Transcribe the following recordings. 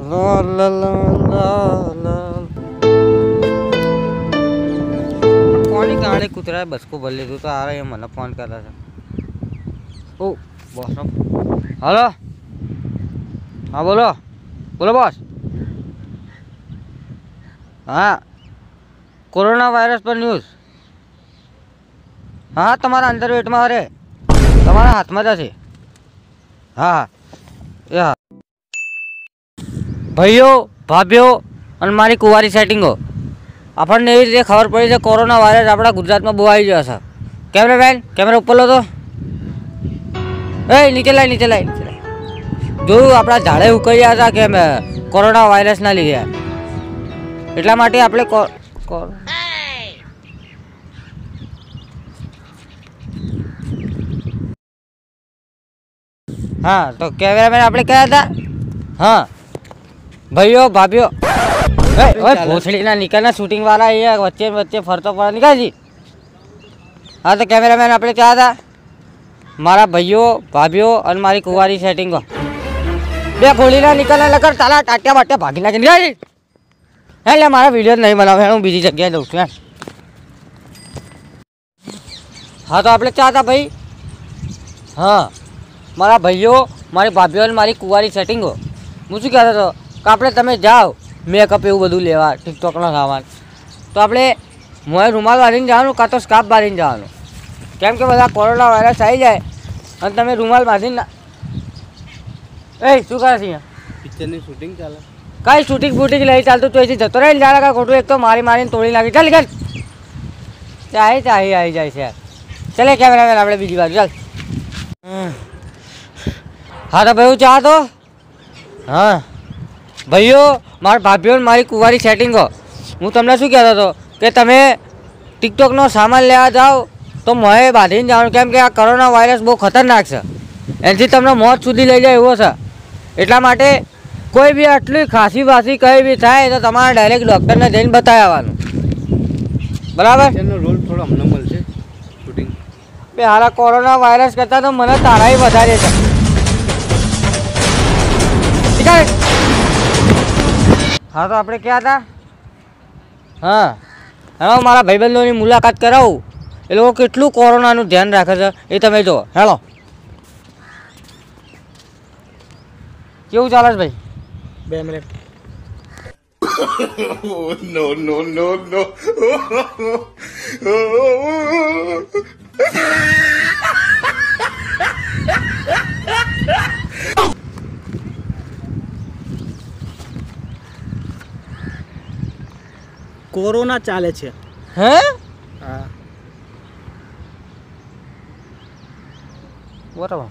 ला ला ला ला ला। कोणी गाड़ी कुतरा है बस को बोल ले तो आ रहा है मन फोन कर रहा था। ओ बॉस हेलो हाँ बोलो बोलो बॉस। हाँ कोरोना वायरस पर न्यूज़। हाँ तुम्हारा अंदर वेट में अरे तुम्हारा हाथ में जैसे। हाँ या भाइयों भाभीओ और मारी कुंवारी सेटिंगो अपन एवी रीते खबर पड़ी है कोरोना वायरस अपना गुजरात में बो आई गयो छे। कैमरामैन कैमरा ऊपर लो तो ए नीचे लाई नीचे लाई नीचे लाई। जो अपना झाड़े उकई गया था कि कोरोना वायरस ना लीधे એટલા માટે આપણે हाँ तो कैमरामैन આપણે કયા હતા। हाँ ભાઈઓ ભાભીઓ ઓય ભોસડીના નિકાલના શૂટિંગ વાળા એ વચ્ચે વચ્ચે ફરતો પડે નિકાલજી। हाँ तो कैमरामैन આપણે કયા હતા મારા ભાઈઓ ભાભીઓ અને મારી કુંવારી સેટિંગો બે ગોળીના નિકાલના લગર તાલા ટાટિયા બાટિયા ભાગી નાખી નિકાલજી। એટલે મારા વિડીયો નહીં બનાવે હું બીજી જગ્યાએ જઉં છું। हाँ तो આપણે ક્યાં હતા ભાઈ। हाँ મારા ભાઈઓ મારી ભાભીઓ અને મારી કુંવારી સેટિંગો હું શું કહેતો હતો કે આપણે તમે જાઓ મેકઅપ એવું બધું લેવા ટિકટોકનો સામાન તો આપણે મોએ રૂમાલ બાંધીને જવાનું કાં તો સ્કાર્ફ બાંધીને જવાનું કેમ કે બધા કોરોના વાયરસ આવી જાય અને તમે રૂમાલ બાંધીને એ શું કરે છે પિક્ચરની શૂટિંગ ચાલે કઈ શૂટિંગ ફૂટિંગ લઈ ચાલતું તો એથી જતો રહે જાણે કાંઈ ખોટું એક તો મારી મારીને તોડી નાખી ચાલ ચાલ ચાહી ચાહી આવી જાય છે ચાલે કેમેરામેન આપણે બીજી બાજુ ચાલ। हाँ तो भाई चाह तो हाँ भाईओ मार भाभीओ मारी कुंवारी सेटिंग हूँ तमने शू कहता तो कि तमे टिकटॉकनो सामान लेवा जाओ तो मोए बांधीने जाओ केम के आ कोरोना वायरस बहुत खतरनाक है एनाथी तमने मौत सुधी लई जाए एवो छे એટલા માટે કોઈ બી આટલી ખાંસી વાસી કઈ બી થાય તો તમારે ડાયરેક્ટ ડૉક્ટરને જઈને બતાવી આવવાનું બરાબર। એનો રોલ થોડો અમને મળશે શૂટિંગ બે હારા કોરોના વાયરસ કરતાં તો મને તારાય વધારે છે। हाँ तो આપણે ક્યાં હતા। हाँ હેલો મારા ભાઈબંધોની મુલાકાત કરાવું એ લોકો કેટલું કોરોનાનું ધ્યાન રાખે છે એ તમે જુઓ હેલો કેવું ચાલે છે ભાઈ 2 minute. no no no no corona ચાલે છે હે હા બરાબર।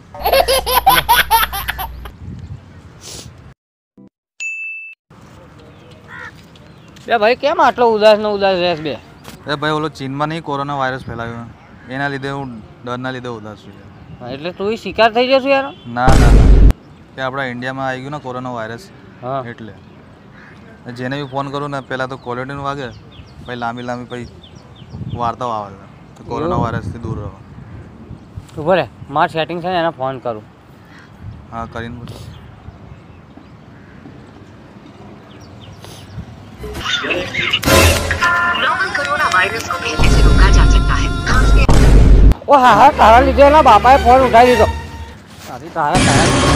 બે ભાઈ કેમ આટલો ઉદાસ ને ઉદાસ રહેશ બે। એ ભાઈ ઓલો ચીનમાં નહીં કોરોના વાયરસ ફેલાયો એના લીધે હું ડરના લીધે ઉદાસ છું। એટલે તું શિકાર થઈ જશું યાર। ના ના ના કે આપણા ઇન્ડિયામાં આવી ગયું ને કોરોના વાયરસ હા એટલે જેને બી ફોન કરું ને પહેલાં તો ક્વોલિટીનું વાગે પછી લાંબી લાંબી પછી વાર્તાઓ આવે છે તો કોરોના વાયરસથી દૂર રહો। ઉભો રે માર સેટિંગ છે ને એને ફોન કરું। हाँ કરીને પૂછો। कोरोना वायरस को फैलने से रोका जा सकता है। ओ हाँ हाँ तारा लीधे ना बापाए फोन उठाई दीधो तारा